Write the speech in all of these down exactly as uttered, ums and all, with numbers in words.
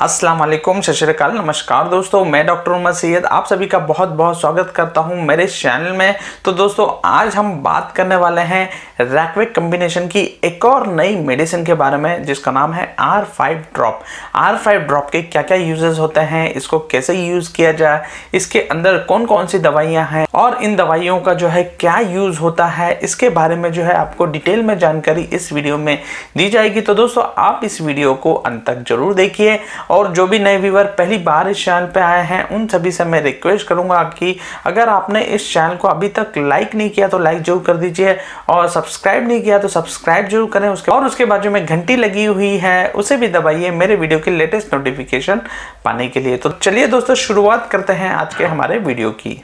अस्सलाम वालेकुम, सत श्री अकाल, नमस्कार दोस्तों। मैं डॉक्टर उमर सैयद आप सभी का बहुत बहुत स्वागत करता हूं मेरे चैनल में। तो दोस्तों आज हम बात करने वाले हैं रैकवेक कॉम्बिनेशन की एक और नई मेडिसिन के बारे में जिसका नाम है R five drop. R five drop के क्या क्या यूजेस होते हैं, इसको कैसे यूज किया जाए, इसके अंदर कौन कौन सी दवाइयाँ हैं और इन दवाइयों का जो है क्या यूज होता है, इसके बारे में जो है आपको डिटेल में जानकारी इस वीडियो में दी जाएगी। तो दोस्तों आप इस वीडियो को अंत तक जरूर देखिए और जो भी नए व्यूअर पहली बार इस चैनल पे आए हैं उन सभी से मैं रिक्वेस्ट करूंगा कि अगर आपने इस चैनल को अभी तक लाइक नहीं किया तो लाइक जरूर कर दीजिए और सब्सक्राइब नहीं किया तो सब्सक्राइब जरूर करें उसके और उसके बाजू में घंटी लगी हुई है उसे भी दबाइए मेरे वीडियो की लेटेस्ट नोटिफिकेशन पाने के लिए। तो चलिए दोस्तों शुरुआत करते हैं आज के हमारे वीडियो की।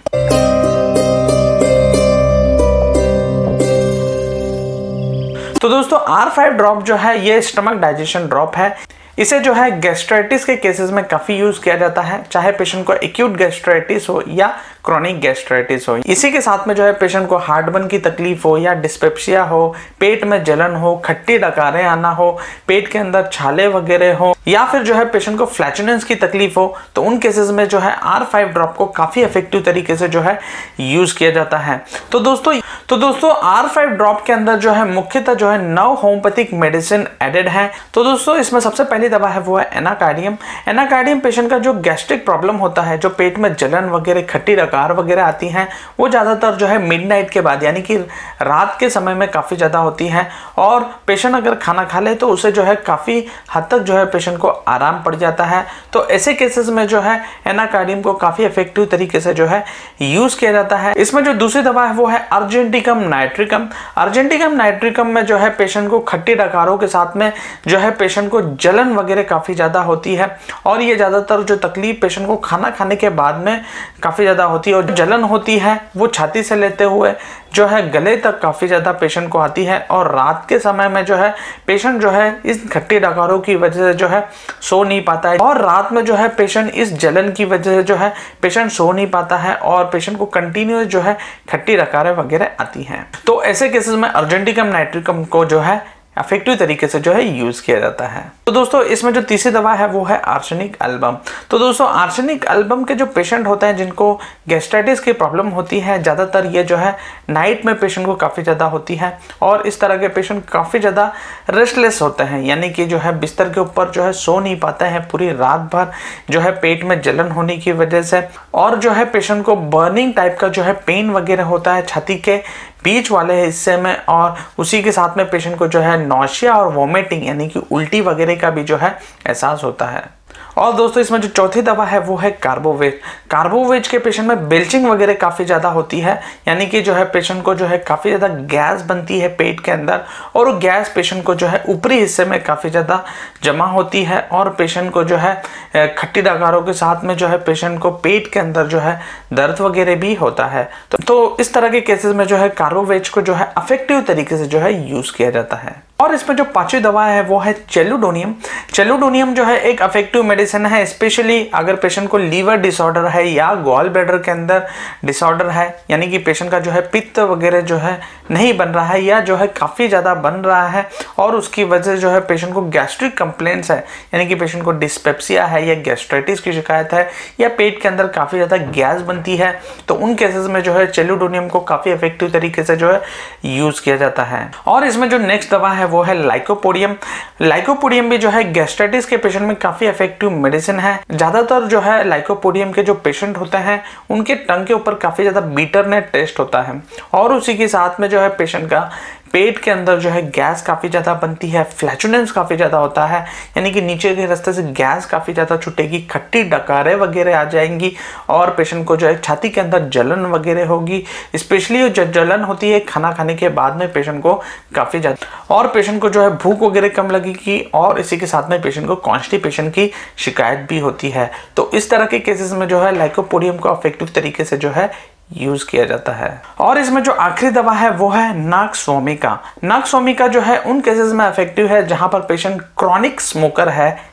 तो दोस्तों आर फाइव ड्रॉप जो है ये स्टमक डाइजेशन ड्रॉप है। इसे जो है गैस्ट्राइटिस के केसेस में काफी यूज किया जाता है, चाहे पेशेंट को एक्यूट गैस्ट्राइटिस हो या क्रॉनिक गैस्ट्राइटिस हो। इसी के साथ में जो है पेशेंट को हार्टबर्न की तकलीफ हो या डिस्पेप्सिया हो, पेट में जलन हो, खट्टी डकारें आना हो, पेट के अंदर छाले वगैरह हो या फिर जो है पेशेंट को फ्लैचुलेंस की तकलीफ हो, तो उन केसेस में जो है आर फाइव ड्रॉप को काफी इफेक्टिव तरीके से जो है यूज किया जाता है। तो दोस्तों तो दोस्तों आर फाइव ड्रॉप के अंदर जो है मुख्यतः जो है नौ होम्योपैथिक मेडिसिन एडेड है। तो दोस्तों इसमें सबसे पहली दवा है वो है एनाकार्डियम। एनाकार्डियम पेशेंट का जो गैस्ट्रिक प्रॉब्लम होता है, जो पेट में जलन वगैरह खट्टी डकार वगैरह आती हैं, वो ज़्यादातर जो है मिडनाइट के बाद यानी कि रात के समय में काफ़ी ज़्यादा होती हैं और पेशेंट अगर खाना खा ले तो उसे जो है काफ़ी हद तक जो है पेशेंट को आराम पड़ जाता है। तो ऐसे केसेस में जो है एनाकार्डियम को काफ़ी इफेक्टिव तरीके से जो है यूज़ किया जाता है। इसमें जो दूसरी दवा है वो है अर्जेंटिकम नाइट्रिकम। अर्जेंटिकम नाइट्रिकम में जो है पेशेंट को खट्टी डकारों के साथ में जो है पेशेंट को जलन वगैरह काफ़ी ज़्यादा होती है और ये ज़्यादातर जो तकलीफ पेशेंट को खाना खाने के बाद में काफ़ी ज़्यादा होती है और जलन होती है वो छाती से लेते हुए जो है गले तक काफ़ी ज़्यादा पेशेंट को आती है और रात के समय में जो है पेशेंट जो है इस खट्टी डकारों की वजह से जो है सो नहीं पाता है और रात में जो है पेशेंट इस जलन की वजह से जो है पेशेंट सो नहीं पाता है और पेशेंट को कंटिन्यूस जो है खट्टी डकारें वगैरह आती हैं। तो ऐसे केसेस में अर्जेंटिकम नाइट्रिकम को जो है इफेक्टिव तरीके से जो है यूज किया जाता है। तो दोस्तों इसमें जो तीसरी दवा है वो है आर्सेनिक एल्बम। तो दोस्तों आर्सेनिक एल्बम के जो पेशेंट होते हैं जिनको गैस्ट्राइटिस की प्रॉब्लम होती है, ज़्यादातर ये जो है नाइट में पेशेंट को काफ़ी ज़्यादा होती है और इस तरह के पेशेंट काफ़ी ज़्यादा रेस्टलेस होते हैं, यानी कि जो है बिस्तर के ऊपर जो है सो नहीं पाते हैं पूरी रात भर, जो है पेट में जलन होने की वजह से और जो है पेशेंट को बर्निंग टाइप का जो है पेन वगैरह होता है छाती के बीच वाले हिस्से में और उसी के साथ में पेशेंट को जो है नौशिया और वोमिटिंग यानी कि उल्टी वगैरह का भी जो है एहसास होता है। और दोस्तों इसमें जो चौथी दवा है वो है कार्बोवेज। कार्बोवेज के पेशेंट में बेल्चिंग वगैरह काफ़ी ज़्यादा होती है, यानी कि जो है पेशेंट को जो है काफ़ी ज़्यादा गैस बनती है पेट के अंदर और वो गैस पेशेंट को जो है ऊपरी हिस्से में काफ़ी ज़्यादा जमा होती है और पेशेंट को जो है खट्टी डकारों के साथ में जो है पेशेंट को पेट के अंदर जो है दर्द वगैरह भी होता है। तो, तो इस तरह के केसेस में जो है कार्बोवेज को जो है इफेक्टिव तरीके से जो है यूज़ किया जाता है। और इसमें जो पांचवी दवा है वो है चेलुडोनियम। चेलुडोनियम जो है एक इफेक्टिव मेडिसिन है, स्पेशली अगर पेशेंट को लीवर डिसऑर्डर है या गॉल ब्लैडर के अंदर डिसऑर्डर है, यानी कि पेशेंट का जो है पित्त वगैरह जो है नहीं बन रहा है या जो है काफ़ी ज़्यादा बन रहा है और उसकी वजह से जो है पेशेंट को गैस्ट्रिक कंप्लेंट्स है, यानी कि पेशेंट को डिस्पेप्सिया है या गैस्ट्राइटिस की शिकायत है या पेट के अंदर काफ़ी ज़्यादा गैस बनती है, तो उन केसेस में जो है चेलुडोनियम को काफ़ी इफेक्टिव तरीके से जो है यूज़ किया जाता है। और इसमें जो नेक्स्ट दवा है वो है लाइकोपोडियम। लाइकोपोडियम भी जो है गैस्ट्राइटिस के पेशेंट में काफी इफेक्टिव मेडिसिन है। ज्यादातर जो है लाइकोपोडियम के जो पेशेंट होते हैं उनके टंग के ऊपर काफी ज्यादा बीटरनेस टेस्ट होता है और उसी के साथ में जो है पेशेंट का पेट के अंदर जो है गैस काफ़ी ज़्यादा बनती है, फ्लैचुलेंस काफ़ी ज़्यादा होता है, यानी कि नीचे के रास्ते से गैस काफ़ी ज़्यादा छूटेगी, खट्टी डकारें वगैरह आ जाएंगी और पेशेंट को जो है छाती के अंदर जलन वगैरह होगी। स्पेशली जो जलन होती है खाना खाने के बाद में पेशेंट को काफ़ी ज़्यादा और पेशेंट को जो है भूख वगैरह कम लगेगी और इसी के साथ में पेशेंट को कॉन्स्टिपेशन की शिकायत भी होती है। तो इस तरह के केसेस में जो है लाइकोपोडियम को इफेक्टिव तरीके से जो है यूज किया जाता है। और इसमें जो आखिरी दवा है वो है नाक्सोमिका। नाक्सोमिका जो है उन केसेस में इफेक्टिव है जहां पर पेशेंट क्रॉनिक स्मोकर है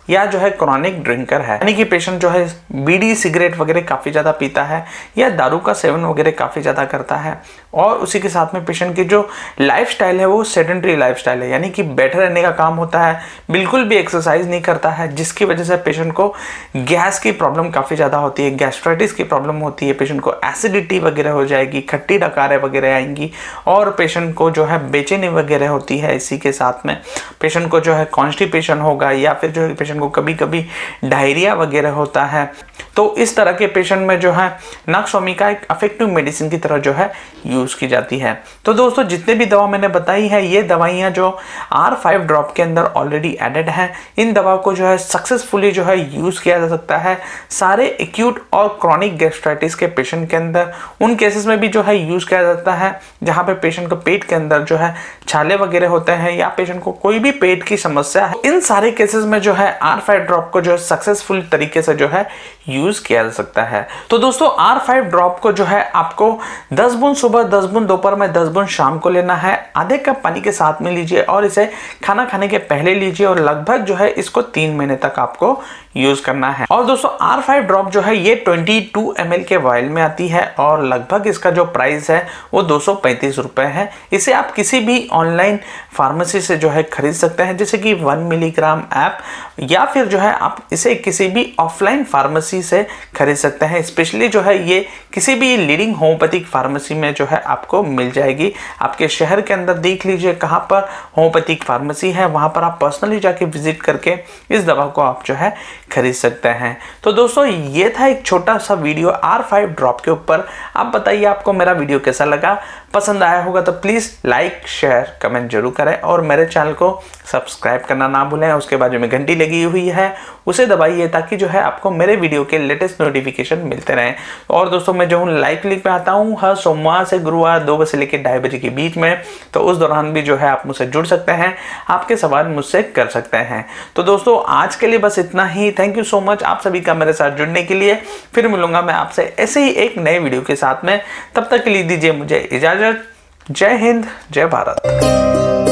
या जो है क्रॉनिक ड्रिंकर है, यानी कि पेशेंट जो है बीड़ी सिगरेट वगैरह काफ़ी ज़्यादा पीता है या दारू का सेवन वगैरह काफ़ी ज़्यादा करता है, और उसी के साथ में पेशेंट की जो लाइफस्टाइल है वो सेडेंटरी लाइफस्टाइल है, यानी कि बैठे रहने का काम होता है, बिल्कुल भी एक्सरसाइज नहीं करता है, जिसकी वजह से पेशेंट को गैस की प्रॉब्लम काफ़ी ज़्यादा होती है, गैस्ट्राइटिस की प्रॉब्लम होती है, पेशेंट को एसिडिटी वगैरह हो जाएगी, खट्टी डकारें वगैरह आएंगी, और पेशेंट को जो है बेचैनी वगैरह होती है। इसी के साथ में पेशेंट को जो है कॉन्स्टिपेशन होगा, या फिर जो है पेशेंट को कभी कभी डायरिया वगैरह होता है। तो इस तरह के पेशेंट में जो है नक्सोमिका एक अफेक्टिव मेडिसिन की तरह जो है यूज की जाती है। तो दोस्तों जितने भी दवा मैंने बताई है, ये दवाइयाँ जो आर फाइव ड्रॉप के अंदर ऑलरेडी एडेड है, इन दवा को जो है सक्सेसफुली जो है यूज किया जा सकता है सारे एक्यूट और क्रॉनिक गैस्ट्राइटिस के पेशेंट के अंदर। उन केसेस में भी जो है यूज किया जाता है जहाँ पे पेशेंट को पेट के अंदर जो है छाले वगैरह होते हैं, या पेशेंट को कोई भी पेट की समस्या है। इन सारे केसेस में जो है आर फाइव ड्रॉप को जो है सक्सेसफुल तरीके से जो है यूज किया जा सकता है। तो दोस्तों आर फाइव ड्रॉप को जो है आपको दस बूंद सुबह, दस बूंद दोपहर में, दस बूंद शाम को लेना है। आधे कप पानी के साथ में लीजिए और इसे खाना खाने के पहले लीजिए, और लगभग जो है इसको तीन महीने तक आपको यूज करना है। और दोस्तों आर फाइव ड्रॉप जो है ये बाईस एम एल के वायल में आती है, और लगभग इसका जो प्राइस है वो दो सौ पैंतीस रुपए है। इसे आप किसी भी ऑनलाइन फार्मेसी से जो है खरीद सकते हैं, जैसे कि वन मिलीग्राम ऐप, या फिर जो है आप इसे किसी भी ऑफलाइन फार्मेसी से खरीद सकते हैं। स्पेशली जो है ये किसी भी लीडिंग होम्योपैथिक फार्मेसी में जो है आपको मिल जाएगी। आपके शहर के अंदर देख लीजिए कहाँ पर होम्योपैथिक फार्मेसी है, वहाँ पर आप पर्सनली जाके विजिट करके इस दवा को आप जो है खरीद सकते हैं। तो दोस्तों ये था एक छोटा सा वीडियो आर फाइव ड्रॉप के ऊपर। आप बताइए आपको मेरा वीडियो कैसा लगा, पसंद आया होगा तो प्लीज़ लाइक शेयर कमेंट जरूर करें, और मेरे चैनल को सब्सक्राइब करना ना भूलें। उसके बाजू में घंटी लगी हुई है उसे दबाइए, ताकि जो है आपको मेरे वीडियो के लेटेस्ट नोटिफिकेशन मिलते रहें। और दोस्तों मैं जो हूँ लाइव क्लिक में आता हूँ हर सोमवार से गुरुवार दो बजे से लेकर ढाई बजे के बीच में, तो उस दौरान भी जो है आप मुझसे जुड़ सकते हैं, आपके सवाल मुझसे कर सकते हैं। तो दोस्तों आज के लिए बस इतना ही। थैंक यू सो मच आप सभी का मेरे साथ जुड़ने के लिए। फिर मिलूंगा मैं आपसे ऐसे ही एक नए वीडियो के साथ में, तब तक के लिए दीजिए मुझे इजाजत। जय हिंद, जय भारत।